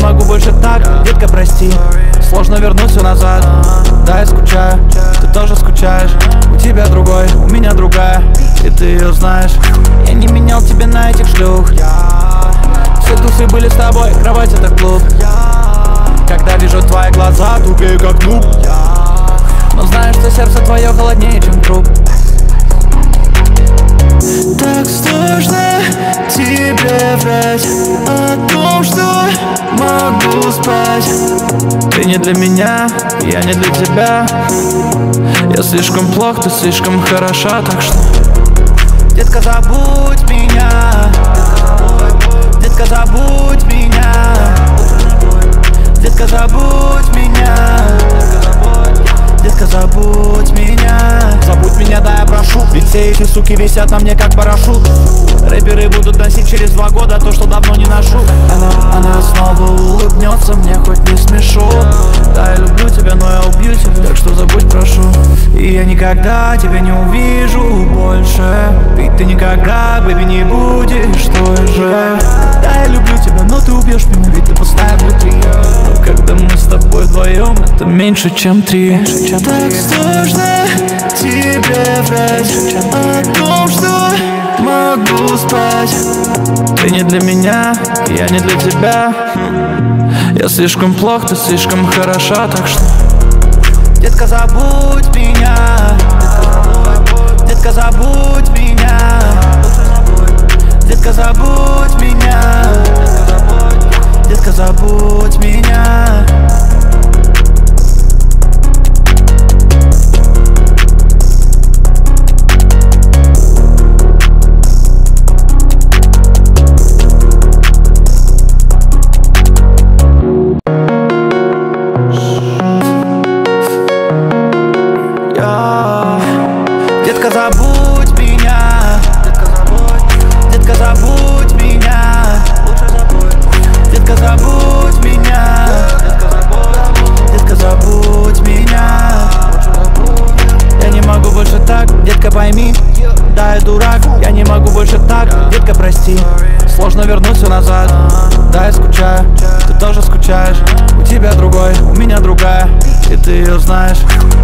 могу больше так, детка, прости. Сложно вернуть все назад. Да, я скучаю, ты тоже скучаешь. У тебя другой, у меня другая, и ты ее знаешь. Я не менял тебя на этих шлюх. Все тусы были с тобой, кровать это клуб. Когда вижу твои глаза, тупею как нуб. Но знаешь, что сердце твое холоднее, чем труп. Так сложно тебе врать о том, что могу спать. Ты не для меня, я не для тебя. Я слишком плох, ты слишком хороша, так что детка, забудь меня. Детка, забудь меня. Детка, забудь меня. Детка, забудь меня. Забудь меня, да, я прошу. Ведь все эти суки висят на мне как парашют. Рэперы будут носить через 2 года то, что давно не ношу. Она снова улыбнется, мне хоть не смешу. Да, я люблю тебя, но я убью тебя, так что забудь, прошу. И я никогда тебя не увижу больше. Ведь ты никогда, бэби, не будешь той же. Да, я люблю тебя, но ты убьешь меня, ведь ты пустая внутри. Но когда мы с тобой вдвоем, это меньше, чем 3. Так сложно тебе врать о том, что могу спать. Ты не для меня, я не для тебя. Я слишком плох, ты слишком хороша, так что детка, забудь меня. Детка, забудь меня. Детка, забудь меня. Детка, забудь меня. Детка, забудь меня. Детка, забудь меня. Детка, забудь меня. Детка, забудь меня. Я не могу больше так, детка, пойми. Да, я дурак, я не могу больше так, детка, прости. Сложно вернуть все назад. Да, я скучаю, ты тоже скучаешь. У тебя другой, у меня другая, и ты ее знаешь.